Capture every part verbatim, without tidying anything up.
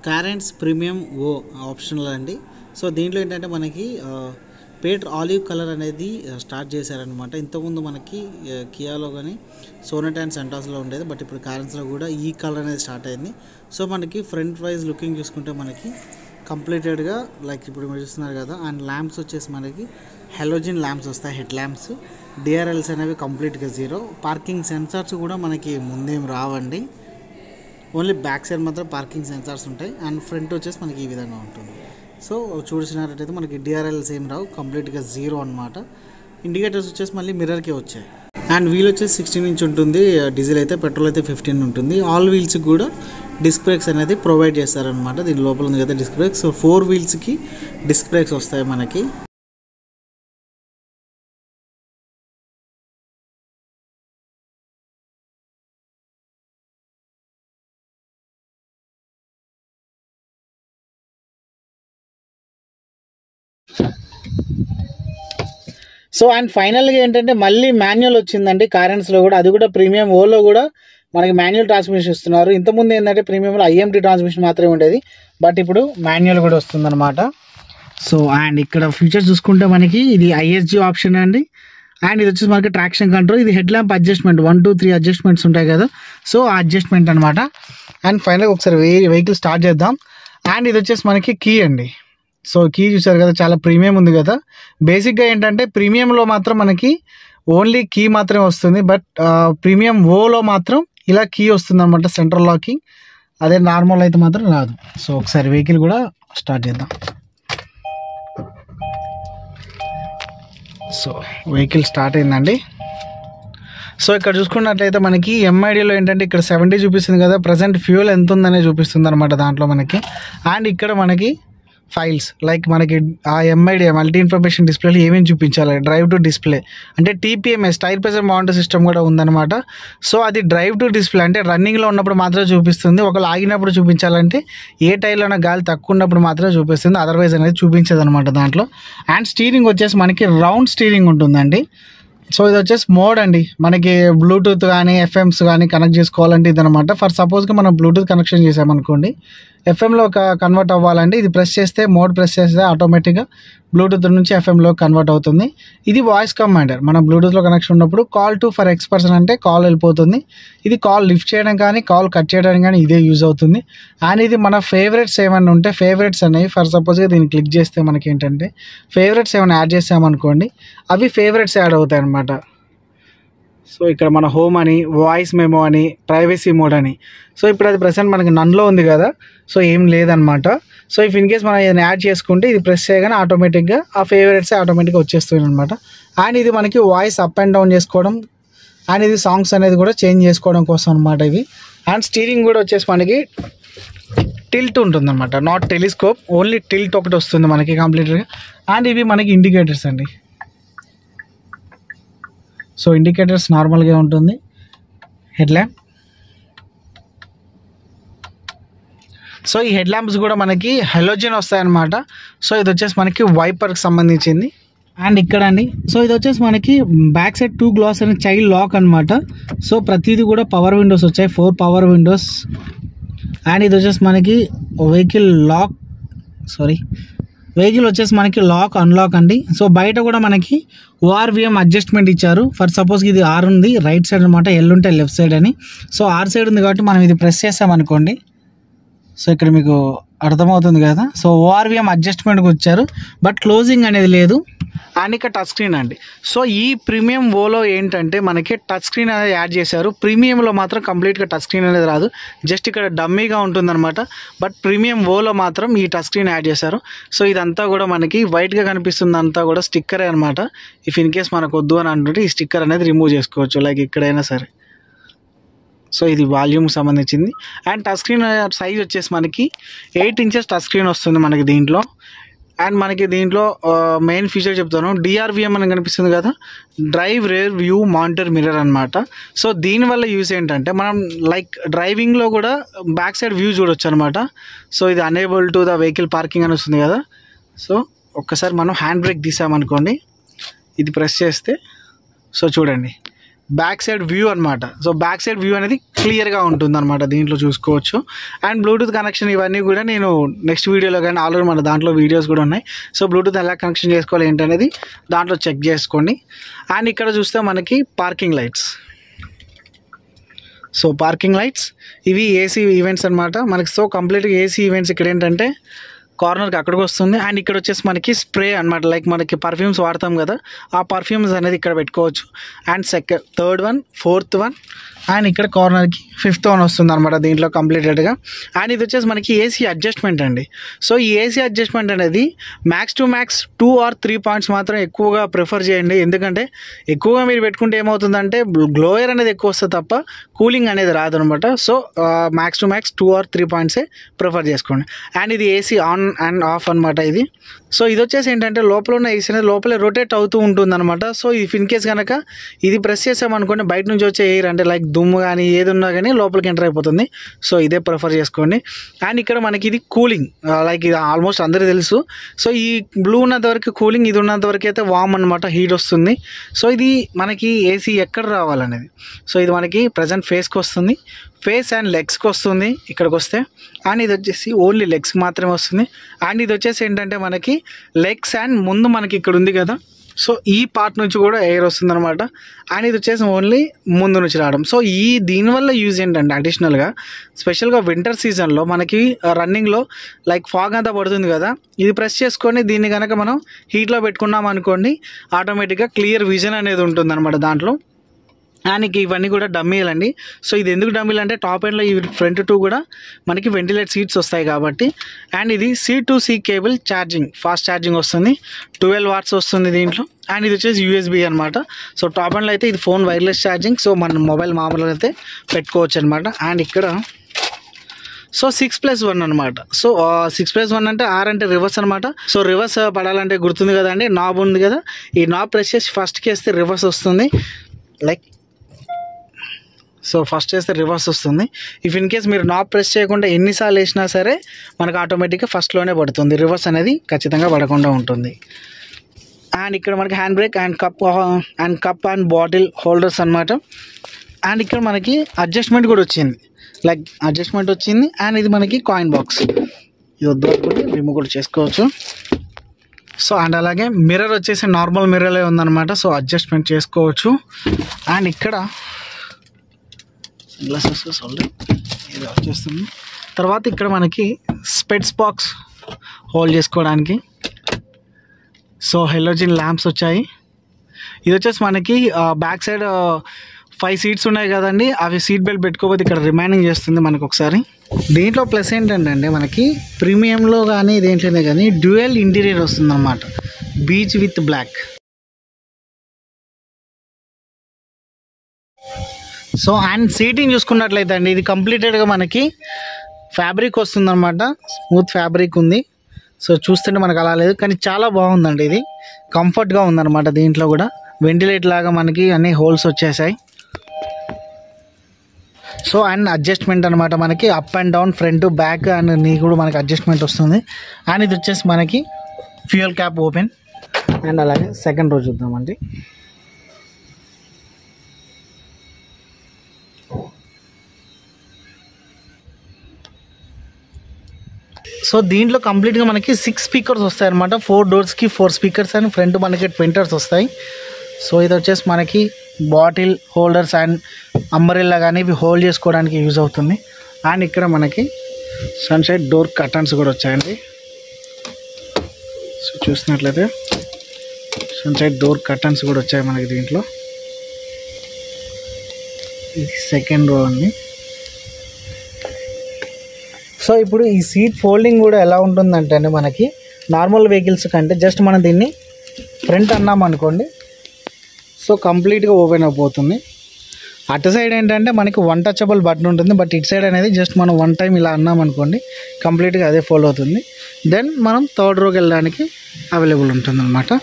క్యారెంట్స్ premium ఓ optional అండి. So దీంట్లో ఏంటంటే మనకి పేటర్ ఆలివ్ కలర్ అనేది స్టార్ట్ చేశారనమాట. ఇంతకుముందు మనకి కియాలో కానీ సోనెట్ అండ్ సెంటాస్లో ఉండేది, బట్ ఇప్పుడు క్యారెంట్స్లో కూడా ఈ కలర్ అనేది స్టార్ట్ అయింది. సో మనకి ఫ్రంట్ వైజ్ లుకింగ్ చూసుకుంటే మనకి కంప్లీటెడ్గా లైక్ ఇప్పుడు మీరు చూస్తున్నారు కదా. అండ్ ల్యాంప్స్ వచ్చేసి మనకి హెలోజిన్ ల్యాంప్స్ వస్తాయి, హెడ్ ల్యాంప్స్. డిఆర్ఎల్స్ అనేవి కంప్లీట్గా జీరో. పార్కింగ్ సెన్సార్స్ కూడా మనకి ముందేం రావండి, ఓన్లీ బ్యాక్ సైడ్ మాత్రం పార్కింగ్ సెన్సార్స్ ఉంటాయి. అండ్ ఫ్రంట్ వచ్చేసి మనకి ఈ విధంగా ఉంటుంది. సో చూసినట్టయితే మనకి డిఆర్ఎల్స్ ఏం రావు, కంప్లీట్గా జీరో అనమాట. ఇండికేటర్స్ వచ్చేసి మళ్ళీ మిర్రర్కే వచ్చాయి. అండ్ వీల్ వచ్చేసి సిక్స్టీన్ ఇంచ్ ఉంటుంది డీజిల్ అయితే, పెట్రోల్ అయితే ఫిఫ్టీన్ ఉంటుంది. ఆల్ వీల్స్కి కూడా డిస్క్ బ్రేక్స్ అనేది ప్రొవైడ్ చేస్తారనమాట. దీని లోపల ఉంది కదా డిస్క్ బ్రేక్స్. సో ఫోర్ వీల్స్కి డిస్క్ బ్రేక్స్ వస్తాయి మనకి. సో అండ్ ఫైనల్గా ఏంటంటే మళ్ళీ మాన్యువల్ వచ్చిందండి క్యారెంట్స్లో కూడా. అది కూడా ప్రీమియం ఓలో కూడా మనకి మాన్యువల్ ట్రాన్స్మిషన్ ఇస్తున్నారు. ఇంతకుముందు ఏంటంటే ప్రీమియంలో ఐఎంటీ ట్రాన్స్మిషన్ మాత్రమే ఉండేది, బట్ ఇప్పుడు మాన్యువల్ కూడా వస్తుందన్నమాట. సో అండ్ ఇక్కడ ఫీచర్స్ చూసుకుంటే మనకి ఇది ఐఎస్జీ ఆప్షన్ అండి. అండ్ ఇది వచ్చేసి మనకి ట్రాక్షన్ కంట్రోల్, ఇది head lamp adjustment, one two three adjustments ఉంటాయి కదా. సో ఆ అడ్జస్ట్మెంట్ అనమాట. అండ్ ఫైనల్గా ఒకసారి వెహికల్ స్టార్ట్ చేద్దాం. అండ్ ఇది వచ్చేసి మనకి కీ అండి. సో కీ చూసారు కదా, చాలా ప్రీమియం ఉంది కదా. బేసిక్గా ఏంటంటే ప్రీమియంలో మాత్రం మనకి ఓన్లీ కీ మాత్రమే వస్తుంది, బట్ ప్రీమియం ఓలో మాత్రం ఇలా కీ వస్తుంది అనమాట, సెంట్రల్ లాకింగ్. అదే నార్మల్ అయితే మాత్రం రాదు. సో ఒకసారి వెహికల్ కూడా స్టార్ట్ చేద్దాం. సో వెహికల్ స్టార్ట్ అయిందండి. సో ఇక్కడ చూసుకున్నట్లయితే మనకి ఎంఐడిలో ఏంటంటే ఇక్కడ సెవెంటీ చూపిస్తుంది కదా, ప్రజెంట్ ఫ్యూయల్ ఎంత ఉందనే చూపిస్తుంది అనమాట దాంట్లో మనకి. అండ్ ఇక్కడ మనకి ఫైల్స్ లైక్ మనకి ఆ ఎంఐడి మల్టీ ఇన్ఫర్మేషన్ డిస్ప్లేలో ఏమేమి చూపించాలి, డ్రైవ్ టు డిస్ప్లే అంటే TPMS tyre pressure monitor system కూడా ఉందన్నమాట. సో అది డ్రైవ్ టు డిస్ప్లే అంటే రన్నింగ్లో ఉన్నప్పుడు మాత్రమే చూపిస్తుంది. ఒకవేళ ఆగినప్పుడు చూపించాలంటే ఏ టైర్లోనే గాలి తక్కువ ఉన్నప్పుడు మాత్రమే చూపిస్తుంది, అదర్వైజ్ అనేది చూపించదు అనమాట దాంట్లో. అండ్ స్టీరింగ్ వచ్చేసి మనకి రౌండ్ స్టీరింగ్ ఉంటుందండి. సో ఇది వచ్చేసి మోడ్ అండి, మనకి బ్లూటూత్ కానీ ఎఫ్ఎంస్ కానీ కనెక్ట్ చేసుకోవాలంటే ఇది అనమాట. ఫర్ సపోజ్కి మనం బ్లూటూత్ కనెక్షన్ చేసామనుకోండి, ఎఫ్ఎంలో కన్వర్ట్ అవ్వాలంటే ఇది ప్రెస్ చేస్తే, మోడ్ ప్రెస్ చేస్తే ఆటోమేటిక్గా బ్లూటూత్ నుంచి ఎఫ్ఎంలో కన్వర్ట్ అవుతుంది. ఇది వాయిస్ కమాండర్, మనం బ్లూటూత్లో కనెక్షన్ ఉన్నప్పుడు call to for X person అంటే కాల్ వెళ్ళిపోతుంది. ఇది కాల్ లిఫ్ట్ చేయడం కానీ కాల్ కట్ చేయడానికి కానీ ఇదే యూజ్ అవుతుంది. అండ్ ఇది మన ఫేవరెట్స్ ఏమైనా ఉంటే ఫేవరెట్స్ అనేవి ఫర్ సపోజ్గా దీన్ని క్లిక్ చేస్తే మనకి ఏంటంటే ఫేవరెట్స్ ఏమైనా యాడ్ చేసామనుకోండి, అవి ఫేవరెట్స్ యాడ్ అవుతాయి అన్నమాట. సో ఇక్కడ మన హోమ్ అని, వాయిస్ మెమో అని, ప్రైవసీ మోడ్ అని. సో ఇప్పుడు అది ప్రెసెంట్ మనకి నన్లో ఉంది కదా, సో ఏం లేదనమాట. సో ఇఫ్ ఇన్ కేస్ మనం ఏదైనా యాడ్ చేసుకుంటే ఇది ప్రెస్ చేయగానే ఆటోమేటిక్గా ఆ ఫేవరెట్స్ ఆటోమేటిక్గా వచ్చేస్తుంది అనమాట. అండ్ ఇది మనకి వాయిస్ అప్ అండ్ డౌన్ చేసుకోవడం, అండ్ ఇది సాంగ్స్ అనేది కూడా చేంజ్ చేసుకోవడం కోసం అనమాట ఇవి. అండ్ స్టీరింగ్ కూడా వచ్చేసి మనకి టిల్ట్ ఉంటుందన్నమాట, నాట్ టెలిస్కోప్, ఓన్లీ టిల్ట్ ఒకటి వస్తుంది మనకి కంప్లీట్గా. అండ్ ఇవి మనకి ఇండికేటర్స్ అండి. సో ఇండికేటర్స్ నార్మల్గా ఉంటుంది, హెడ్ ల్యాంప్. సో ఈ హెడ్ ల్యాంప్స్ కూడా మనకి హెలోజన్ వస్తాయన్నమాట. సో ఇది వచ్చేసి మనకి వైపర్కి సంబంధించింది. అండ్ ఇక్కడ అండి, సో ఇది వచ్చేసి మనకి బ్యాక్ సైడ్ టూ గ్లాస్ అని చైల్డ్ లాక్ అనమాట. సో ప్రతిదీ కూడా పవర్ విండోస్ వచ్చాయి, ఫోర్ పవర్ విండోస్. అండ్ ఇది వచ్చేసి మనకి వెహికల్ లాక్ సారీ వెహికల్ వచ్చేసి మనకి లాక్ అన్లాక్ అండి. సో బయట కూడా మనకి ఓఆర్విఎం అడ్జస్ట్మెంట్ ఇచ్చారు. ఫర్ సపోజ్ ఇది ఆర్ ఉంది రైట్ సైడ్ అనమాట, ఎల్ ఉంటే లెఫ్ట్ సైడ్ అని. సో ఆర్ సైడ్ ఉంది కాబట్టి మనం ఇది ప్రెస్ చేసామనుకోండి, సో ఇక్కడ మీకు అర్థమవుతుంది కదా. సో ఓఆర్విఎం అడ్జస్ట్మెంట్కి వచ్చారు, బట్ క్లోజింగ్ అనేది లేదు. అండ్ ఇక్కడ టచ్ స్క్రీన్ అండి. సో ఈ ప్రీమియం ఓలో ఏంటంటే మనకి టచ్ స్క్రీన్ అనేది యాడ్ చేశారు. ప్రీమియంలో మాత్రం కంప్లీట్గా టచ్ స్క్రీన్ అనేది రాదు, జస్ట్ ఇక్కడ డమ్మీగా ఉంటుందన్నమాట. బట్ ప్రీమియం ఓలో మాత్రం ఈ టచ్ స్క్రీన్ యాడ్ చేశారు. సో ఇదంతా కూడా మనకి వైట్గా కనిపిస్తుంది, అంతా కూడా స్టిక్కరే అనమాట. ఇఫ్ ఇన్ కేస్ మనకు వద్దు అని అంటుంటే ఈ స్టిక్కర్ అనేది రిమూవ్ చేసుకోవచ్చు, లైక్ ఇక్కడైనా సరే. సో ఇది వాల్యూమ్కి సంబంధించింది. అండ్ టచ్ స్క్రీన్ సైజ్ వచ్చేసి మనకి ఎయిట్ ఇంచెస్ టచ్ స్క్రీన్ వస్తుంది మనకి దీంట్లో. అండ్ మనకి దీంట్లో మెయిన్ ఫీచర్ చెప్తాను, డిఆర్విఎం అని కనిపిస్తుంది కదా, drive rear view monitor mirror అనమాట. సో దీనివల్ల యూస్ ఏంటంటే మనం లైక్ డ్రైవింగ్లో కూడా బ్యాక్ సైడ్ వ్యూ చూడొచ్చు అనమాట. సో ఇది enable to the vehicle parking అని వస్తుంది కదా. సో ఒక్కసారి మనం హ్యాండ్ బ్రేక్ తీసామనుకోండి, ఇది ప్రెస్ చేస్తే సో చూడండి బ్యాక్ సైడ్ వ్యూ అనమాట. సో బ్యాక్ సైడ్ వ్యూ అనేది క్లియర్గా ఉంటుంది అనమాట, దీంట్లో చూసుకోవచ్చు. అండ్ బ్లూటూత్ కనెక్షన్ ఇవన్నీ కూడా నేను నెక్స్ట్ వీడియోలో కానీ ఆల్రెడీ మన దాంట్లో వీడియోస్ కూడా ఉన్నాయి. సో బ్లూటూత్ ఎలా కనెక్షన్ చేసుకోవాలి ఏంటనేది దాంట్లో చెక్ చేసుకోండి. అండ్ ఇక్కడ చూస్తే మనకి parking lights. So parking lights ఇవి ఏసీ ఈవెంట్స్ అనమాట మనకి. సో కంప్లీట్గా ఏసీ ఈవెంట్స్ ఇక్కడ ఏంటంటే కార్నర్కి అక్కడికి వస్తుంది. అండ్ ఇక్కడ వచ్చేసి మనకి స్ప్రే అనమాట, లైక్ మనకి పర్ఫ్యూమ్స్ వాడతాం కదా, ఆ పర్ఫ్యూమ్స్ అనేది ఇక్కడ పెట్టుకోవచ్చు. And second third one, fourth one, and ఇక్కడ కార్నర్కి ఫిఫ్త్ వన్ వస్తుంది అనమాట దీంట్లో కంప్లీటెడ్గా. అండ్ ఇది వచ్చేసి మనకి ఏసీ అడ్జస్ట్మెంట్ అండి. సో ఈ ఏసీ అడ్జస్ట్మెంట్ అనేది max to max two or three points మాత్రం ఎక్కువగా ప్రిఫర్ చేయండి. ఎందుకంటే ఎక్కువగా మీరు పెట్టుకుంటే ఏమవుతుందంటే గ్లోయర్ అనేది ఎక్కువ వస్తుంది తప్ప కూలింగ్ అనేది రాదనమాట. So max to max two or three పాయింట్సే ప్రిఫర్ చేసుకోండి. అండ్ ఇది ఏసీ ఆన్ అండ్ ఆఫ్ అనమాట ఇది. సో ఇది వచ్చేసి ఏంటంటే లోపల ఉన్న ఏసీ అనేది లోపలే రొటేట్ అవుతూ ఉంటుంది అనమాట. సో ఇఫ్ ఇన్ కేస్ కనుక ఇది ప్రెస్ చేసామనుకోండి బయట నుంచి వచ్చే ఎయిర్ అంటే లైక్ దుమ్ము కానీ ఏది ఉన్నా కానీ లోపలికి ఎంటర్ అయిపోతుంది. సో ఇదే ప్రిఫర్ చేసుకోండి. అండ్ ఇక్కడ మనకి ఇది కూలింగ్, లైక్ ఇది ఆల్మోస్ట్ అందరికీ తెలుసు. సో ఈ బ్లూ ఉన్నంత వరకు కూలింగ్, ఇది ఉన్నంత వరకు అయితే వామ్ అనమాట, హీట్ వస్తుంది. సో ఇది మనకి ఏసీ ఎక్కడ రావాలనేది. సో ఇది మనకి ప్రజెంట్ ఫేస్కి వస్తుంది, ఫేస్ అండ్ లెగ్స్కి వస్తుంది ఇక్కడికి వస్తే. అండ్ ఇది వచ్చేసి ఓన్లీ లెగ్స్కి మాత్రమే వస్తుంది. అండ్ ఇది వచ్చేసి ఏంటంటే మనకి లెగ్స్ అండ్ ముందు మనకి ఇక్కడ ఉంది కదా, సో ఈ పార్ట్ నుంచి కూడా ఎయిర్ వస్తుంది అనమాట. అండ్ ఇది వచ్చేసి ఓన్లీ ముందు నుంచి రావడం. సో ఈ దీనివల్ల యూజ్ ఏంటంటే అడిషనల్గా స్పెషల్గా వింటర్ సీజన్లో మనకి రన్నింగ్లో లైక్ ఫాగ్ అంతా పడుతుంది కదా, ఇది ప్రెస్ చేసుకొని దీన్ని కనుక మనం హీట్లో పెట్టుకున్నాం అనుకోండి ఆటోమేటిక్గా క్లియర్ విజన్ అనేది ఉంటుంది అనమాట దాంట్లో. అండ్ ఇవన్నీ కూడా డమ్మీలండి. సో ఇది ఎందుకు డమ్మీలు అంటే టాప్ ఎండ్లో ఈ ఫ్రంట్ టూ కూడా మనకి వెంటిలేట్ సీట్స్ వస్తాయి కాబట్టి. అండ్ ఇది C to C cable charging, fast charging వస్తుంది, ట్వెల్వ్ వాట్స్ వస్తుంది దీంట్లో. అండ్ ఇది వచ్చేసి యూఎస్బీ అనమాట. సో టాప్ ఎండ్లో అయితే ఇది ఫోన్ వైర్లెస్ ఛార్జింగ్, సో మన మొబైల్ మామూలుగా అయితే పెట్టుకోవచ్చు అనమాట. అండ్ ఇక్కడ సో సిక్స్ ప్లస్ వన్ అనమాట. సో సిక్స్ ప్లస్ వన్ అంటే ఆర్ అంటే రివర్స్ అనమాట. సో రివర్స్ పడాలంటే గుర్తుంది కదండి, నాబ్ ఉంది కదా, ఈ నాబ్ ప్రెస్ చేసి ఫస్ట్కి వేస్తే రివర్స్ వస్తుంది, లైక్ సో ఫస్ట్ వేస్తే రివర్స్ వస్తుంది. ఇఫ్ ఇన్ కేస్ మీరు నాబ్ ప్రెస్ చేయకుండా ఎన్నిసార్లు వేసినా సరే మనకు ఆటోమేటిక్గా ఫస్ట్లోనే పడుతుంది, రివర్స్ అనేది ఖచ్చితంగా పడకుండా ఉంటుంది. అండ్ ఇక్కడ మనకి hand brake and cup and cup and bottle holders అనమాట. అండ్ ఇక్కడ మనకి అడ్జస్ట్మెంట్ కూడా వచ్చింది, లైక్ అడ్జస్ట్మెంట్ వచ్చింది. అండ్ ఇది మనకి కాయిన్ బాక్స్, ఇది వద్దు రిమూవ్ కూడా చేసుకోవచ్చు. సో అండ్ అలాగే మిర్రర్ వచ్చేసి నార్మల్ మిర్రర్లే ఉందన్నమాట, సో అడ్జస్ట్మెంట్ చేసుకోవచ్చు. అండ్ ఇక్కడ గ్లాసెస్ ఆల్రెడీ ఇది వచ్చేస్తుంది. తర్వాత ఇక్కడ మనకి స్పెట్స్ బాక్స్ హోల్డ్ చేసుకోవడానికి. సో హెలోజిన్ ల్యాంప్స్ వచ్చాయి. ఇది వచ్చేసి మనకి బ్యాక్ సైడ్ ఫైవ్ సీట్స్ ఉన్నాయి కదండి, అవి సీట్ బెల్ట్ పెట్టుకోకపోతే ఇక్కడ రిమైనింగ్ చేస్తుంది మనకు ఒకసారి. దీంట్లో ప్లస్ ఏంటంటే మనకి ప్రీమియంలో కానీ దేంట్లోనే కానీ డ్యూయల్ ఇంటీరియర్ వస్తుంది అన్నమాట, beige with black. So and seating చూసుకున్నట్లయితే అండి ఇది కంప్లీటెడ్గా మనకి ఫ్యాబ్రిక్ వస్తుందన్నమాట, స్మూత్ ఫ్యాబ్రిక్ ఉంది. సో చూస్తుంటే మనకు అలా లేదు కానీ చాలా బాగుందండి, ఇది కంఫర్ట్గా ఉందన్నమాట. దీంట్లో కూడా వెంటిలేట్ లాగా మనకి అన్ని హోల్స్ వచ్చేసాయి. సో అండ్ అడ్జస్ట్మెంట్ అనమాట, మనకి up and down front back and knee కూడా మనకి అడ్జస్ట్మెంట్ వస్తుంది. అండ్ ఇది వచ్చేసి మనకి ఫ్యూయల్ క్యాప్ ఓపెన్. అండ్ అలాగే సెకండ్ రోజు చూద్దామండి. సో దీంట్లో కంప్లీట్గా మనకి సిక్స్ స్పీకర్స్ వస్తాయి అనమాట, ఫోర్ డోర్స్కి ఫోర్ స్పీకర్స్ అండ్ ఫ్రంట్ మనకి ట్వెంటర్స్ వస్తాయి. సో ఇది వచ్చేసి మనకి బాటిల్ హోల్డర్స్ అండ్ అంబ్రెల్లా కానీ ఇవి హోల్డ్ చేసుకోవడానికి యూజ్ అవుతుంది. అండ్ ఇక్కడ మనకి సన్సైడ్ డోర్ కర్టన్స్ కూడా వచ్చాయండి. సో చూసినట్లయితే సన్సైడ్ డోర్ కర్టన్స్ కూడా వచ్చాయి మనకి దీంట్లో. ఇది సెకండ్ రో అండి. సో ఇప్పుడు ఈ సీట్ ఫోల్డింగ్ కూడా ఎలా ఉంటుందంటే అండి మనకి నార్మల్ వెహికల్స్ కంటే జస్ట్ మనం దీన్ని ఫ్రంట్ అన్నాం అనుకోండి, సో కంప్లీట్గా ఓపెన్ అయిపోతుంది. అటు సైడ్ ఏంటంటే మనకి వన్ టచబుల్ బటన్ ఉంటుంది, బట్ ఇటు సైడ్ అనేది జస్ట్ మనం వన్ టైం ఇలా అన్నాం అనుకోండి కంప్లీట్గా అదే ఫోల్డ్ అవుతుంది. దెన్ మనం థర్డ్ రోకి వెళ్ళడానికి అవైలబుల్ ఉంటుంది అన్నమాట.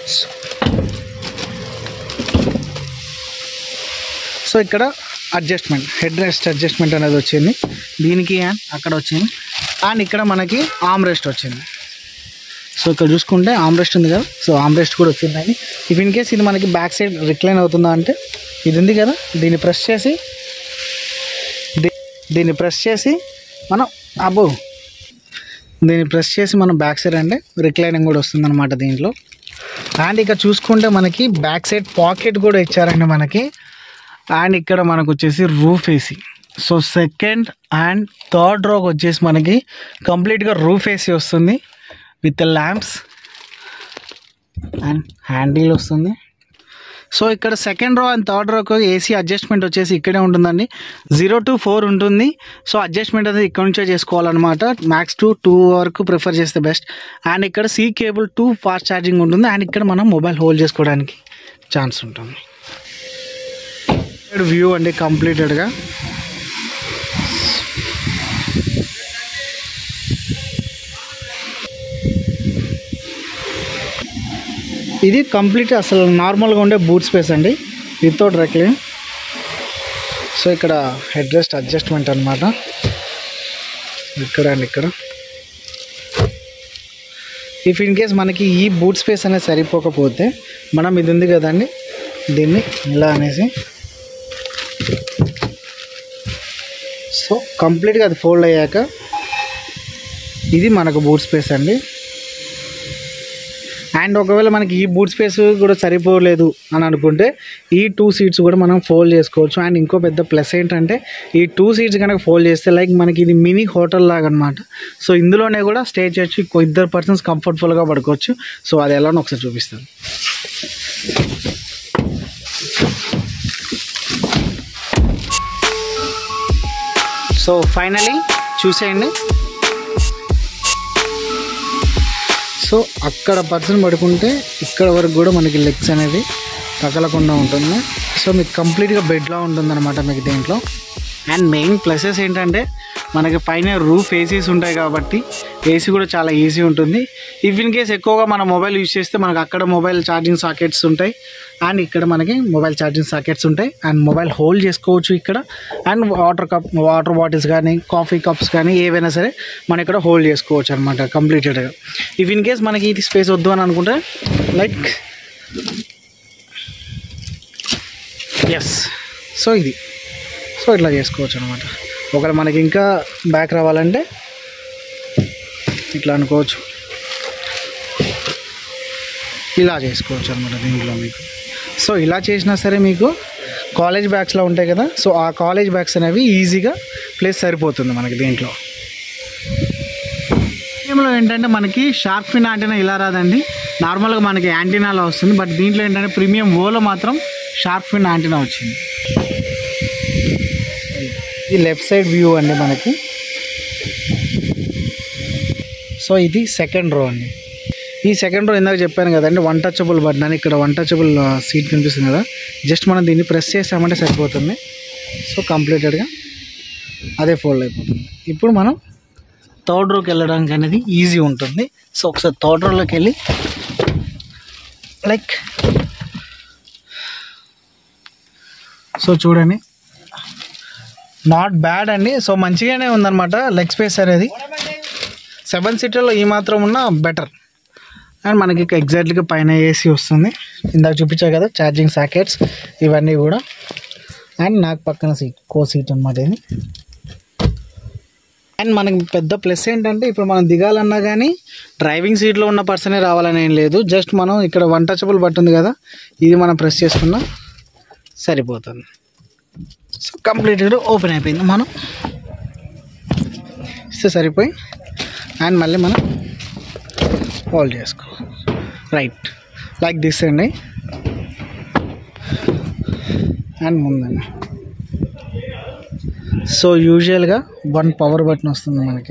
సో ఇక్కడ అడ్జస్ట్మెంట్, హెడ్ రెస్ట్ అడ్జస్ట్మెంట్ అనేది వచ్చింది దీనికి, అండ్ అక్కడ వచ్చింది. అండ్ ఇక్కడ మనకి ఆర్మ్ రెస్ట్ వచ్చింది. సో ఇక్కడ చూసుకుంటే ఆర్మ్ రెస్ట్ ఉంది కదా, సో ఆర్మ్ రెస్ట్ కూడా వచ్చిందండి. ఇఫ్ ఇన్ కేస్ ఇది మనకి బ్యాక్ సైడ్ రిక్లైన్ అవుతుందా అంటే ఇది ఉంది కదా, దీన్ని ప్రెస్ చేసి దీన్ని ప్రెస్ చేసి మనం అబ్బో దీన్ని ప్రెస్ చేసి మనం బ్యాక్ సైడ్ అంటే రిక్లైనింగ్ కూడా వస్తుందన్నమాట దీంట్లో. అండ్ ఇక్కడ చూసుకుంటే మనకి బ్యాక్ సైడ్ పాకెట్ కూడా ఇచ్చారండి మనకి. అండ్ ఇక్కడ మనకు వచ్చేసి roof AC. So second and third రోకి వచ్చేసి మనకి కంప్లీట్గా రూఫ్ ఏసీ వస్తుంది విత్ ల్యాంప్స్ అండ్ హ్యాండిల్ వస్తుంది. సో ఇక్కడ సెకండ్ రో అండ్ థర్డ్ రోకి ఏసీ అడ్జస్ట్మెంట్ వచ్చేసి ఇక్కడే ఉంటుందండి. జీరో టు ఫోర్ ఉంటుంది. సో అడ్జస్ట్మెంట్ అనేది ఇక్కడ నుంచే చేసుకోవాలన్నమాట. మ్యాక్స్ టు టూ వరకు ప్రిఫర్ చేస్తే బెస్ట్. అండ్ ఇక్కడ C cable two fast charging ఉంటుంది. అండ్ ఇక్కడ మనం మొబైల్ హోల్డ్ చేసుకోవడానికి ఛాన్స్ ఉంటుంది. వ్యూ అండి కంప్లీటెడ్గా. ఇది కంప్లీట్ అసలు నార్మల్గా ఉండే బూట్ స్పేస్ అండి వితౌట్ రెక్లైన్. సో ఇక్కడ హెడ్ రెస్ట్ అడ్జస్ట్మెంట్ అనమాట. ఇక్కడ అండి ఇక్కడ ఇఫ్ ఇన్ కేస్ మనకి ఈ బూట్ స్పేస్ అనేది సరిపోకపోతే మనం ఇది ఉంది కదండి, దీన్ని ఇలా అనేసి సో కంప్లీట్గా అది ఫోల్డ్ అయ్యాక ఇది మనకు బూట్ స్పేస్ అండి. అండ్ ఒకవేళ మనకి ఈ బూట్ స్పేస్ కూడా సరిపోలేదు అని అనుకుంటే ఈ టూ సీట్స్ కూడా మనం ఫోల్డ్ చేసుకోవచ్చు. అండ్ ఇంకో పెద్ద ప్లస్ ఏంటంటే ఈ టూ సీట్స్ కనుక ఫోల్డ్ చేస్తే లైక్ మనకి ఇది మినీ హోటల్ లాగా అనమాట. సో ఇందులోనే కూడా స్టే చేయొచ్చు, ఇద్దరు పర్సన్స్ కంఫర్టబుల్గా పడుకోవచ్చు. సో అది ఎలానో ఒకసారి చూపిస్తాను. సో ఫైనలీ చూసేయండి. సో అక్కడ పర్సన్ పడుకుంటే ఇక్కడ వరకు కూడా మనకి లెగ్స్ అనేది తగలకుండా ఉంటుంది. సో మీకు కంప్లీట్గా బెడ్లా ఉంటుంది అనమాట మీకు దీంట్లో. అండ్ మెయిన్ ప్లసెస్ ఏంటంటే మనకి పైన రూఫ్ ఏసీస్ ఉంటాయి కాబట్టి ఏసీ కూడా చాలా ఈజీ ఉంటుంది. ఇఫ్ ఇన్ కేస్ ఎక్కువగా మన మొబైల్ యూజ్ చేస్తే మనకు అక్కడ మొబైల్ ఛార్జింగ్ సాకెట్స్ ఉంటాయి అండ్ ఇక్కడ మనకి మొబైల్ ఛార్జింగ్ సాకెట్స్ ఉంటాయి. అండ్ మొబైల్ హోల్డ్ చేసుకోవచ్చు ఇక్కడ. And water cup water bottles కానీ కాఫీ కప్స్ కానీ ఏవైనా సరే మనం ఇక్కడ హోల్డ్ చేసుకోవచ్చు అనమాట కంప్లీటెడ్గా. ఇఫ్ ఇన్ కేస్ మనకి ఇది స్పేస్ వద్దు అని అనుకుంటే లైక్ ఎస్ సో ఇది సో ఇట్లా చేసుకోవచ్చు అనమాట. ఒకవేళ మనకి ఇంకా బ్యాక్ రావాలంటే ఇట్లా అనుకోవచ్చు, ఇలా చేసుకోవచ్చు అనమాట దీంట్లో మీకు. సో ఇలా చేసినా సరే మీకు కాలేజ్ బ్యాగ్స్లో ఉంటాయి కదా, సో ఆ కాలేజ్ బ్యాగ్స్ అనేవి ఈజీగా ప్లేస్ సరిపోతుంది మనకి దీంట్లో. దీంట్లో ఏంటంటే మనకి షార్క్ ఫిన్ యాంటీనా ఇలా రాదండి, నార్మల్గా మనకి యాంటీనాలో వస్తుంది. బట్ దీంట్లో ఏంటంటే ప్రీమియం ఓలో మాత్రం షార్క్ ఫిన్ యాంటీనా వచ్చింది. ఇది లెఫ్ట్ సైడ్ వ్యూ అండి మనకి. సో ఇది సెకండ్ రో అండి. ఈ సెకండ్ రో ఇందాక చెప్పాను కదండి వన్ టచబుల్ బటన్ అని. ఇక్కడ వన్ టచబుల్ సీట్ కనిపిస్తుంది కదా, జస్ట్ మనం దీన్ని ప్రెస్ చేసామంటే సరిపోతుంది. సో కంప్లీటెడ్గా అదే ఫోల్డ్ అయిపోతుంది. ఇప్పుడు మనం థర్డ్ రోకి వెళ్ళడానికి అనేది ఈజీ ఉంటుంది. సో ఒకసారి థర్డ్ రోలోకి వెళ్ళి లైక్ సో చూడండి, నాట్ బ్యాడ్ అండి. సో మంచిగానే ఉందన్నమాట లెగ్ స్పేస్ అనేది. సెవెన్ సీటర్లో ఈ మాత్రం ఉన్న బెటర్. అండ్ మనకి ఎగ్జాక్ట్లీగా పైన ఏసీ వస్తుంది, ఇందాక చూపించా కదా ఛార్జింగ్ సాకెట్స్ ఇవన్నీ కూడా. అండ్ నాకు పక్కన సీట్ కో సీట్ అనమాట ఇది. అండ్ మనకి పెద్ద ప్లస్ ఏంటంటే ఇప్పుడు మనం దిగాలన్నా కానీ డ్రైవింగ్ సీట్లో ఉన్న పర్సనే రావాలని ఏం లేదు. జస్ట్ మనం ఇక్కడ వన్ టచబుల్ బటన్ ఉంది కదా, ఇది మనం ప్రెస్ చేసుకున్నా సరిపోతుంది. సో కంప్లీట్గా ఓపెన్ అయిపోయింది, మనం ఇస్తే సరిపోయి. అండ్ మళ్ళీ మనం హోల్డ్ చేసుకో రైట్ లైక్ దిస్ అండి. అండ్ ముందండి సో యూజువల్గా వన్ పవర్ బటన్ వస్తుంది మనకి.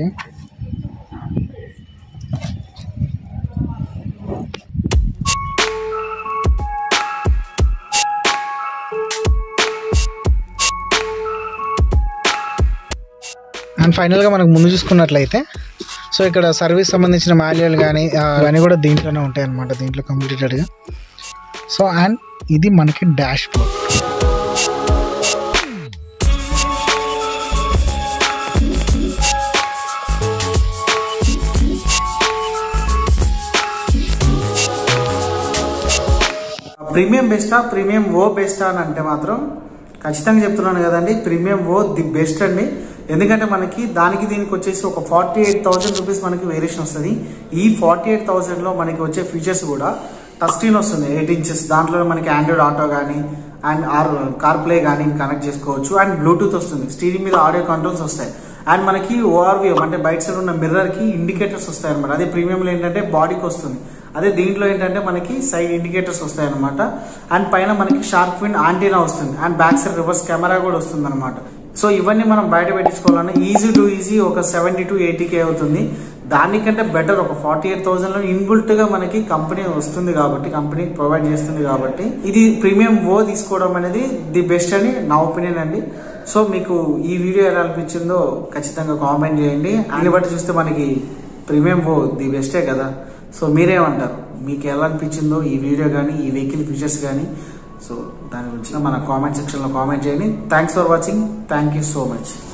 అండ్ ఫైనల్గా మనకు ముందు చూసుకున్నట్లయితే సో ఇక్కడ సర్వీస్ సంబంధించిన మాన్యువల్ కానీ అవన్నీ కూడా దీంట్లోనే ఉంటాయి అన్నమాట, దీంట్లో కంప్లీటెడ్గా. సో అండ్ ఇది మనకి డాష్ బోర్డ్. ప్రీమియం బెస్టా ప్రీమియం ఓ బెస్టా అని అంటే మాత్రం ఖచ్చితంగా చెప్తున్నాను కదండి, ప్రీమియం ఓ ది బెస్ట్ అండి. ఎందుకంటే మనకి దానికి దీనికి వచ్చేసి ఒక ఫార్టీ ఎయిట్ థౌసండ్ రూపీస్ మనకి వేరియేషన్ వస్తుంది. ఈ ఫార్టీ ఎయిట్ థౌసండ్లో మనకి వచ్చే ఫీచర్స్ కూడా టచ్ స్క్రీన్ వస్తుంది ఎయిట్ ఇంచెస్. దాంట్లో మనకి ఆండ్రాయిడ్ ఆటో కానీ అండ్ ఆర్ కార్ ప్లే కానీ కనెక్ట్ చేసుకోవచ్చు. అండ్ బ్లూటూత్ వస్తుంది, స్టీరింగ్ మీద ఆడియో కంట్రోల్స్ వస్తాయి. అండ్ మనకి ఓఆర్వీ అంటే బయట సైడ్ ఉన్న మిర్రర్కి ఇండికేటర్స్ వస్తాయి అనమాట. అదే ప్రీమియంలో ఏంటంటే బాడీకి వస్తుంది, అదే దీంట్లో ఏంటంటే మనకి సైడ్ ఇండికేటర్స్ వస్తాయి అనమాట. అండ్ పైన మనకి షార్క్ ఫిన్ యాంటీనా వస్తుంది and back side reverse camera కూడా వస్తుంది అనమాట. సో ఇవన్నీ మనం బయట పెట్టించుకోవాలన్నా ఈజీ టు ఈజీ ఒక సెవెంటీ టు ఎయిటీ కే అవుతుంది. దానికంటే బెటర్ ఒక ఫార్టీ ఎయిట్ థౌసండ్ లో ఇన్బుల్ట్ గా మనకి కంపెనీ వస్తుంది కాబట్టి, కంపెనీ ప్రొవైడ్ చేస్తుంది కాబట్టి ఇది ప్రీమియం ఓ తీసుకోవడం అనేది ది బెస్ట్ అని నా ఒపీనియన్ అండి. సో మీకు ఈ వీడియో ఎలా అనిపించిందో ఖచ్చితంగా కామెంట్ చేయండి. దాన్ని బట్టి చూస్తే మనకి ప్రీమియం ఓ ది బెస్టే కదా. సో మీరేమంటారు, మీకు ఎలా అనిపించిందో ఈ వీడియో కానీ ఈ వెహికల్ ఫీచర్స్ కానీ, సో దాని గురించి మన కామెంట్ సెక్షన్లో కామెంట్ చేయండి. Thanks for watching, thank you so much.